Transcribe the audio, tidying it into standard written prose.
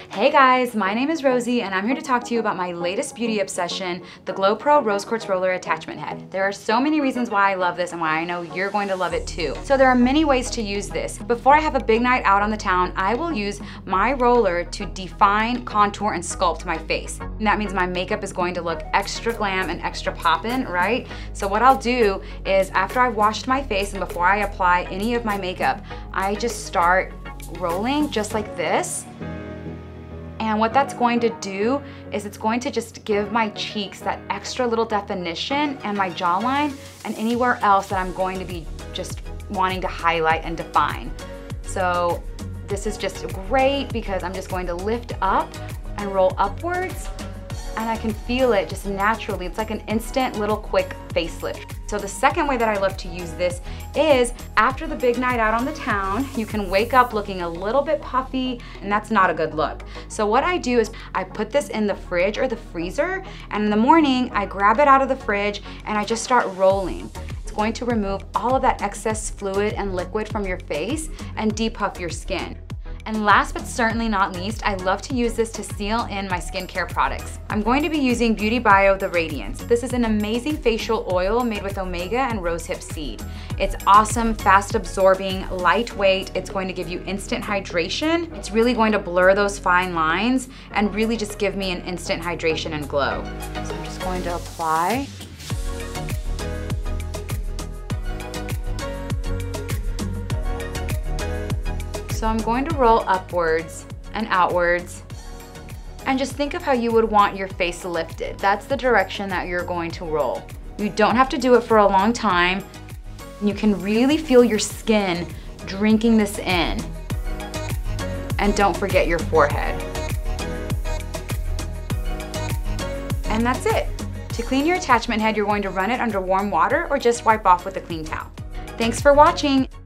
Hey guys, my name is Rosie and I'm here to talk to you about my latest beauty obsession, the GloPRO Rose Quartz Roller Attachment Head. There are so many reasons why I love this and why I know you're going to love it too. So there are many ways to use this. Before I have a big night out on the town, I will use my roller to define, contour, and sculpt my face. And that means my makeup is going to look extra glam and extra poppin', right? So what I'll do is after I've washed my face and before I apply any of my makeup, I just start rolling just like this. And what that's going to do is it's going to just give my cheeks that extra little definition and my jawline and anywhere else that I'm going to be just wanting to highlight and define. So this is just great because I'm just going to lift up and roll upwards and I can feel it just naturally. It's like an instant little quick facelift. So the second way that I love to use this is after the big night out on the town, you can wake up looking a little bit puffy and that's not a good look. So what I do is I put this in the fridge or the freezer and in the morning I grab it out of the fridge and I just start rolling. It's going to remove all of that excess fluid and liquid from your face and depuff your skin. And last but certainly not least, I love to use this to seal in my skincare products. I'm going to be using BeautyBio The Radiance. This is an amazing facial oil made with omega and rosehip seed. It's awesome, fast absorbing, lightweight. It's going to give you instant hydration. It's really going to blur those fine lines and really just give me an instant hydration and glow. So I'm just going to apply. So I'm going to roll upwards and outwards and just think of how you would want your face lifted. That's the direction that you're going to roll. You don't have to do it for a long time. You can really feel your skin drinking this in. And don't forget your forehead. And that's it. To clean your attachment head, you're going to run it under warm water or just wipe off with a clean towel. Thanks for watching.